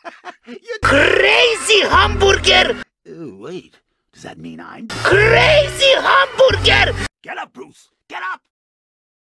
You Crazy hamburger! Oh, wait. Does that mean I'm... Crazy hamburger!